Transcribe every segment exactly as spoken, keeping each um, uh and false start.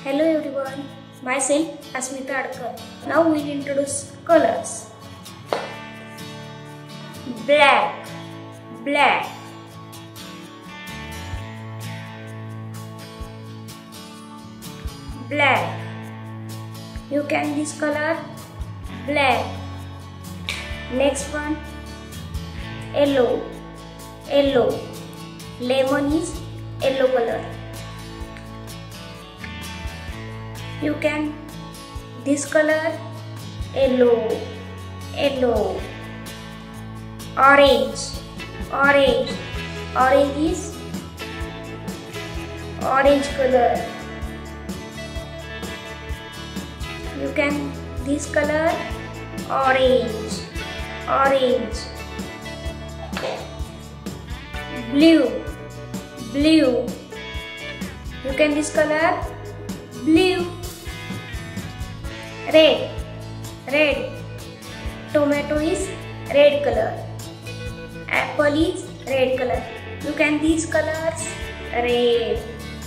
Hello everyone, myself Asmita. Now we will introduce colors. Black, black. Black. You can this color black. Next one, yellow, yellow. Lemon is yellow color. You can this color yellow, yellow. Orange, orange. Orange is orange color. You can this color orange, orange. Blue, blue. You can this color blue. Red, red. Tomato is red color. Apple is red color. You can these colors red.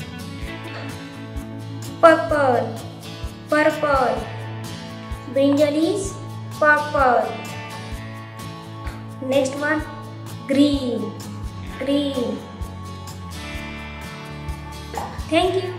Purple, purple. Brinjal is purple. Next one, green, green. Thank you.